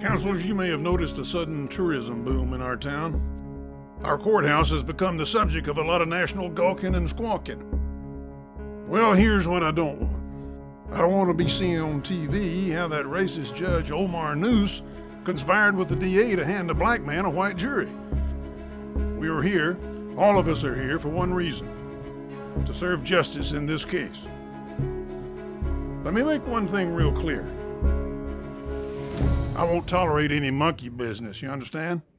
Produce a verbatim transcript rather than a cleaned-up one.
Counselors, you may have noticed a sudden tourism boom in our town. Our courthouse has become the subject of a lot of national gawking and squawking. Well, here's what I don't want. I don't want to be seeing on T V how that racist Judge Omar Noose conspired with the D A to hand a black man a white jury. We are here, all of us are here, for one reason: to serve justice in this case. Let me make one thing real clear. I won't tolerate any monkey business, you understand?